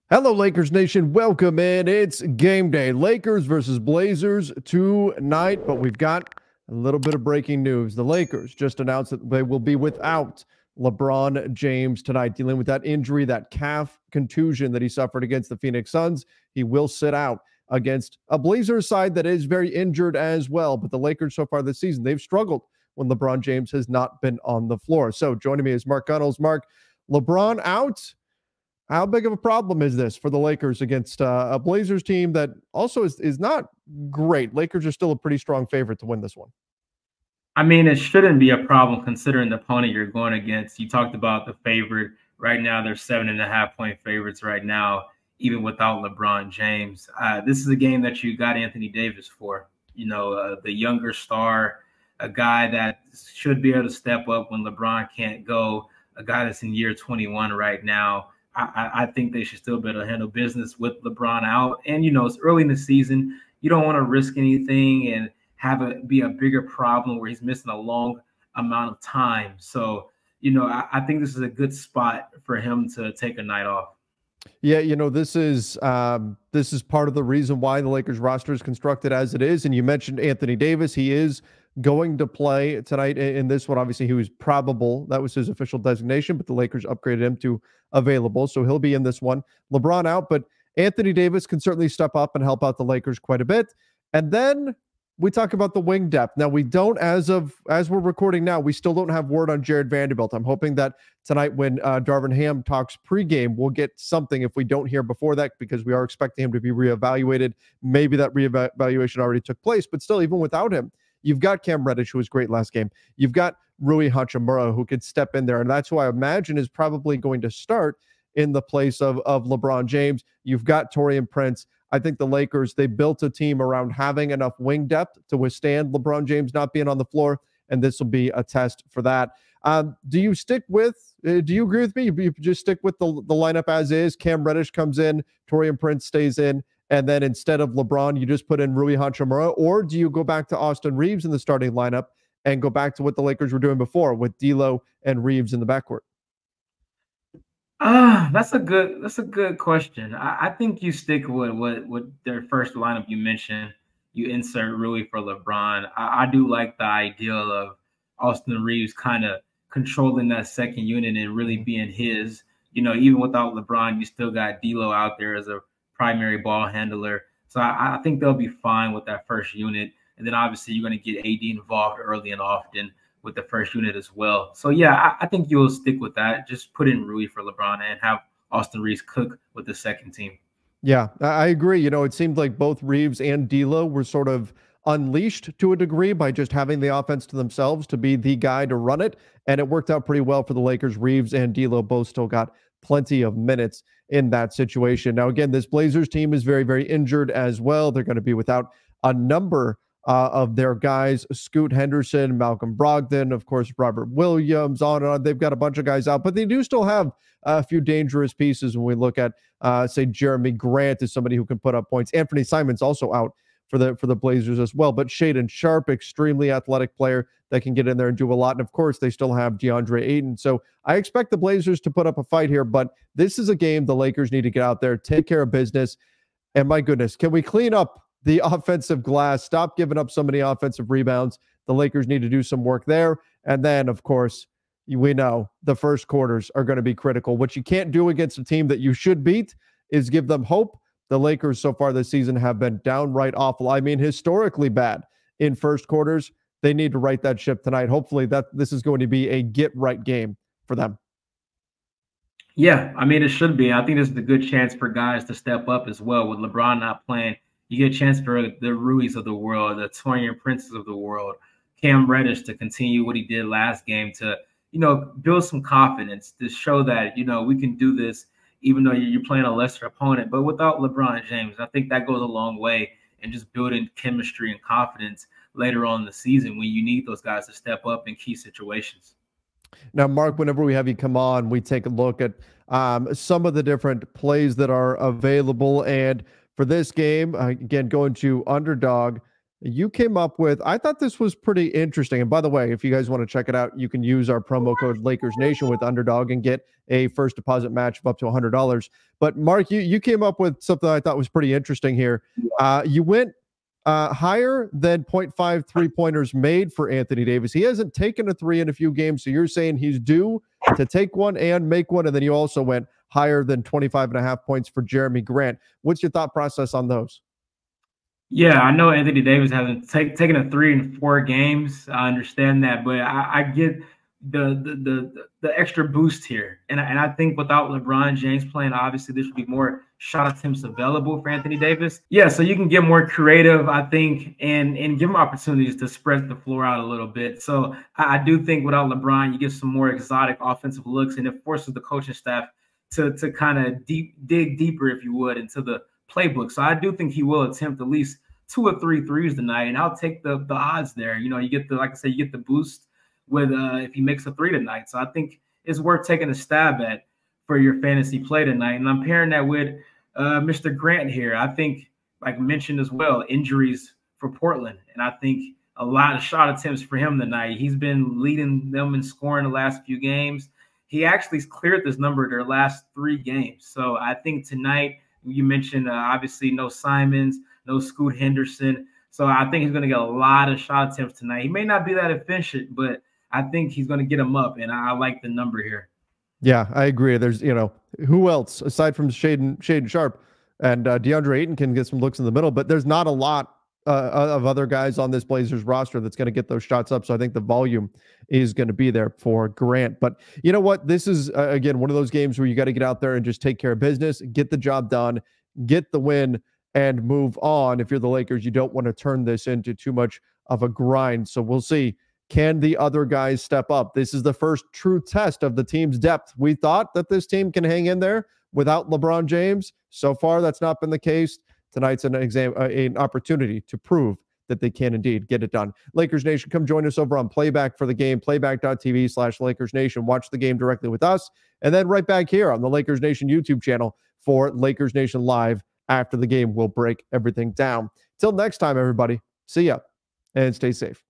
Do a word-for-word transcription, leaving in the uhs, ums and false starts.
Hello, Lakers Nation. Welcome in. It's game day. Lakers versus Blazers tonight, but we've got a little bit of breaking news. The Lakers just announced that they will be without LeBron James tonight, dealing with that injury, that calf contusion that he suffered against the Phoenix Suns. He will sit out against a Blazers side that is very injured as well. But the Lakers so far this season, they've struggled when LeBron James has not been on the floor. So joining me is Mark Gunnels. Mark, LeBron out. How big of a problem is this for the Lakers against uh, a Blazers team that also is, is not great? Lakers are still a pretty strong favorite to win this one. I mean, it shouldn't be a problem considering the opponent you're going against. You talked about the favorite. Right now, they're seven and a half point favorites right now, even without LeBron James. Uh, this is a game that you got Anthony Davis for. You know, uh, the younger star, a guy that should be able to step up when LeBron can't go, a guy that's in year twenty-one right now. I, I think they should still be able to handle business with LeBron out. And, you know, it's early in the season. You don't want to risk anything and have it be a bigger problem where he's missing a long amount of time. So, you know, I, I think this is a good spot for him to take a night off. Yeah, you know, this is um, this is part of the reason why the Lakers roster is constructed as it is. And you mentioned Anthony Davis. He is going to play tonight in this one. Obviously, he was probable. That was his official designation, but the Lakers upgraded him to available. So he'll be in this one. LeBron out, but Anthony Davis can certainly step up and help out the Lakers quite a bit. And then we talk about the wing depth. Now, we don't, as of as we're recording now, we still don't have word on Jared Vanderbilt. I'm hoping that tonight when uh, Darvin Ham talks pregame, we'll get something if we don't hear before that, because we are expecting him to be reevaluated. Maybe that reevaluation already took place, but still, even without him, you've got Cam Reddish, who was great last game. You've got Rui Hachimura, who could step in there, and that's who I imagine is probably going to start in the place of, of LeBron James. You've got Taurean Prince. I think the Lakers, they built a team around having enough wing depth to withstand LeBron James not being on the floor, and this will be a test for that. Um, do you stick with, uh, do you agree with me? You just stick with the, the lineup as is. Cam Reddish comes in, Taurean Prince stays in, and then instead of LeBron, you just put in Rui Hachimura? Or do you go back to Austin Reeves in the starting lineup and go back to what the Lakers were doing before with D'Lo and Reeves in the backcourt? Ah, that's a good that's a good question. I, I think you stick with what with their first lineup you mentioned. You insert Rui for LeBron. I, I do like the idea of Austin Reeves kind of controlling that second unit and really being his. You know, even without LeBron, you still got D'Lo out there as a primary ball handler. So I, I think they'll be fine with that first unit. And then obviously you're going to get A D involved early and often with the first unit as well. So yeah, I, I think you'll stick with that. Just put in Rui for LeBron and have Austin Reeves cook with the second team. Yeah, I agree. You know, it seemed like both Reeves and D'Lo were sort of unleashed to a degree by just having the offense to themselves to be the guy to run it, and it worked out pretty well for the Lakers. Reeves and D'Lo both still got plenty of minutes in that situation. Now, again, this Blazers team is very, very injured as well. They're going to be without a number uh, of their guys: Scoot Henderson, Malcolm Brogdon, of course, Robert Williams, on and on. They've got a bunch of guys out, but they do still have a few dangerous pieces when we look at, uh, say, Jeremy Grant is somebody who can put up points. Anthony Simon's also out for the for the Blazers as well. But Shaedon Sharpe, extremely athletic player that can get in there and do a lot. And of course, they still have DeAndre Ayton. So I expect the Blazers to put up a fight here, but this is a game the Lakers need to get out there, take care of business. And my goodness, can we clean up the offensive glass? Stop giving up so many offensive rebounds. The Lakers need to do some work there. And then, of course, we know the first quarters are going to be critical. What you can't do against a team that you should beat is give them hope. The Lakers so far this season have been downright awful. I mean, historically bad in first quarters. They need to right that ship tonight. Hopefully that this is going to be a get-right game for them. Yeah, I mean, it should be. I think this is a good chance for guys to step up as well. With LeBron not playing, you get a chance for the Ruiz of the world, the Taurean Princes of the world, Cam Reddish to continue what he did last game to, you know, build some confidence to show that, you know, we can do this even though you're playing a lesser opponent. But without LeBron James, I think that goes a long way in just building chemistry and confidence later on in the season when you need those guys to step up in key situations. Now, Mark, whenever we have you come on, we take a look at um, some of the different plays that are available. And for this game, uh, again, going to underdog, You came up with, I thought this was pretty interesting. And by the way, if you guys want to check it out, you can use our promo code Lakers Nation with Underdog and get a first deposit match of up to one hundred dollars. But Mark, you, you came up with something I thought was pretty interesting here. Uh, you went uh, higher than point five three pointers made for Anthony Davis. He hasn't taken a three in a few games. So you're saying he's due to take one and make one. And then you also went higher than twenty-five and a half points for Jeremy Grant. What's your thought process on those? Yeah, I know Anthony Davis hasn't take, taken a three in four games. I understand that, but I, I get the, the the the extra boost here, and I, and I think without LeBron James playing, obviously there should be more shot attempts available for Anthony Davis. Yeah, so you can get more creative, I think, and and give him opportunities to spread the floor out a little bit. So I, I do think without LeBron, you get some more exotic offensive looks, and it forces the coaching staff to to kind of deep dig deeper, if you would, into the playbook. So I do think he will attempt at least two or three threes tonight, and I'll take the the odds there. You know, you get the, like I said, you get the boost with uh if he makes a three tonight. So I think it's worth taking a stab at for your fantasy play tonight. And I'm pairing that with uh Mister Grant here. I think, like mentioned as well, injuries for Portland, and I think a lot of shot attempts for him tonight. He's been leading them in scoring the last few games. He actually cleared this number their last three games. So I think tonight, you mentioned uh, obviously no Simons, no Scoot Henderson. So I think he's going to get a lot of shot attempts tonight. He may not be that efficient, but I think he's going to get them up, and I, I like the number here. Yeah, I agree. There's, you know, who else aside from Shaden, Shaden Sharp and uh, DeAndre Ayton can get some looks in the middle, but there's not a lot uh, of other guys on this Blazers roster that's going to get those shots up. So I think the volume is going to be there for Grant. But you know what? This is, uh, again, one of those games where you got to get out there and just take care of business, get the job done, get the win, and move on. If you're the Lakers, you don't want to turn this into too much of a grind. So we'll see. Can the other guys step up? This is the first true test of the team's depth. We thought that this team can hang in there without LeBron James. So far, that's not been the case. Tonight's an exam, uh, an opportunity to prove that they can indeed get it done. Lakers Nation, come join us over on Playback for the Game, playback.tv slash Lakers Nation. Watch the game directly with us. And then right back here on the Lakers Nation YouTube channel for Lakers Nation Live. After the game, we'll break everything down. Till next time, everybody. See ya and stay safe.